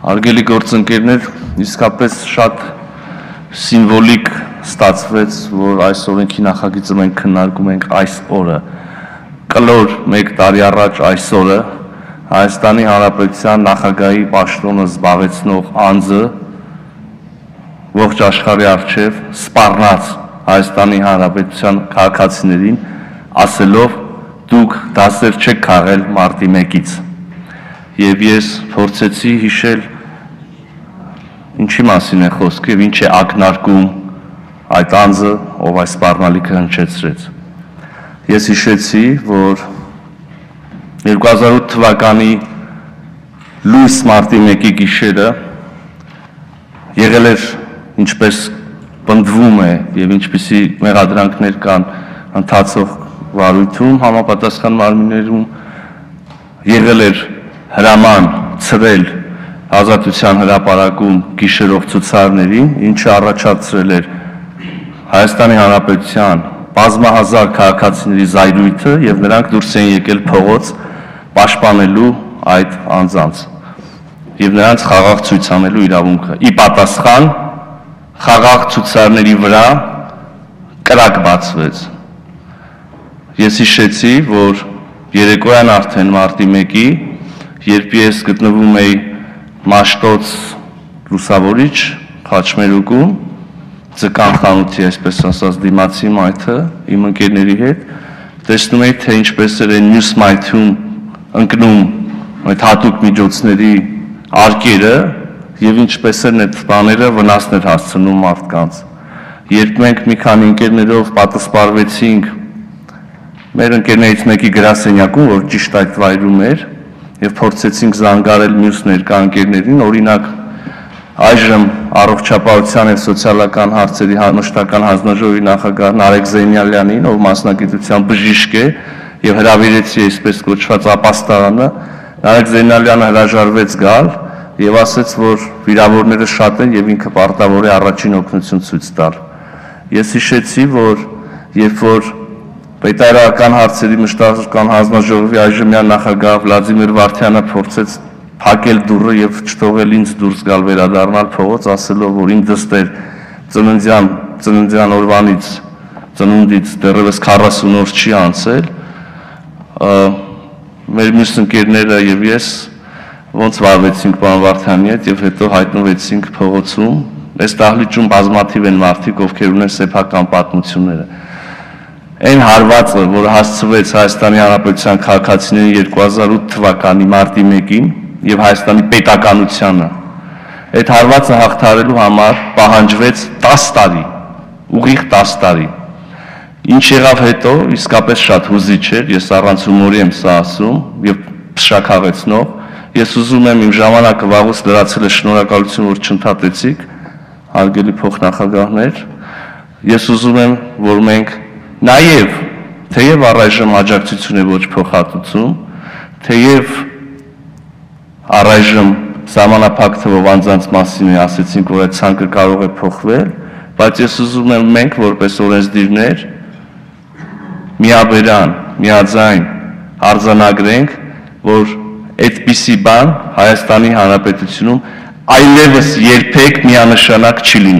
Հարգելի գործընկերներ, իսկապես շատ սիմվոլիկ ստացվեց, որ այս օրենքի նախագիծը մենք քննարկում ենք այս օրը։ Կլոր 1 տարի առաջ այս օրը Հայաստանի Հանրապետության նախագահի պաշտոնը զբաղեցնող անձը ողջ աշխարհի առջև սպառնաց Հայաստանի Հանրապետության քաղաքացիներին, ասելով դուք դասեր չեք քաղել մարտի 1-ից։ Եվ ես փորձեցի հիշել ինչի մասին է խոսքը եւ ինչ է ակնարկում այդ անձը, ով այս սպառնալիքը հնչեցրեց։ Ես հիշեցի, որ 2008 թվականի լույս մարտի 1-ի գիշերը եղել էր, ինչպես պնդվում է եւ ինչպիսի մեղադրանքներ կան ընթացող վարույթում, համապատասխան մարմիններում եղել էր հրաման ցրել Ազատության հրապարակում գիշերով ցուցարներին, ինչը առաջացրել էր Հայաստանի Հանրապետության բազմահազար քաղաքացիների զայրույթը եւ նրանք դուրս են եկել փողոց պաշտպանելու այդ անձանց եւ նրանց խաղաղ ցույց անելու իրավունքը։ Ի պատասխան խաղաղ ցուցարների վրա կրակ բացվեց։ Ես հիշեցի, որ երեկոյան արդեն մարտի 1-ի, երբ ես գտնվում էի Մաշտոց լուսավորիչ Խաչմերուկում, ձկան խանութի, այսպես ասած, դիմացի մայթը իմ ընկերների հետ, տեսնում էի, թե ինչպես էր այն մյուս մայթում ընկնում այդ հատուկ միջոցների արկերը եւ ինչպես են այդ բաները վնասներ հասցնում մարդկանց։ Երբ մենք մի քանի ընկերներով պատասպարվեցինք մեր ընկերներից մեկի գրասենյակում, որ ճիշտ այդ վայրում էր, եւ փորձեցինք զանգարել մյուս ներկա ընկերներին, օրինակ այժմ առողջապահության եւ սոցիալական հարցերի մշտական հանձնաժողովի նախագահ Նարեկ Զեյնալյանին, ով մասնագիտությամբ բժիշկ է եւ հրավիրեցի այսպես կոչված ապաստարանը, Նարեկ Զեյնալյանը հրաժարվեց գալ եւ ասաց, որ վիրավորները շատ են եւ ինքը պարտավոր է առաջին օգնություն ցույց տալ։ Ես հիշեցի, որ երբ որ Պետայրական հարցերի մշտական հանձնաժողովի այժմյան նախագահ Վլադիմիր Վարդյանը փորձեց փակել դուռը եւ չթողել ինձ դուրս գալ վերադառնալ փողոց, ասելով, որ իմ դստեր ծննդյան օրվանից ծնունդից դեռևս 40 օր չի անցել, մեր մյուս ընկերները եւ ես ոնց վարվեցինք պարոն Վարդյանի հետ եւ հետո հայտնվեցինք փողոցում։ Այս դահլիճում բազմաթիվ են մարդիկ, ովքեր ունեն սեփական պատմությունները։ Այն հարվածը, որը հասցվեց Հայաստանի Հանրապետության քաղաքացիներին 2008 թվականի մարտի 1-ին եւ Հայաստանի պետականությանը, այդ հարվածը հաղթահարելու համար պահանջվեց 10 տարի, ուղիղ 10 տարի։ Ինչ եղավ հետո, իսկապես շատ հուզիչ էր, ես առանց հումորի եմ սա ասում եւ փշաքաղեցնող։ Ես ուզում եմ իմ ժամանակը վաղուց դրացել է շնորհակալություն, որ չընդհատեցիք, հարգելի փոխնախագահներ։ Ես ուզում եմ, որ մենք Նաև, թեև առայժմ աջակցություն է ոչ փոխհատուցում, թեև առայժմ սահմանափակ թվով անձանց մասին ասեցինք, որ այդ ցանկը կարող է փոխվել, բայց ես ուզում եմ մենք որպես օրենսդիրներ միաբերան, միաձայն արձանագրենք, որ այդպիսի բան Հայաստանի Հանրապետությունում այլևս երբեք միանշանակ չի լինելու։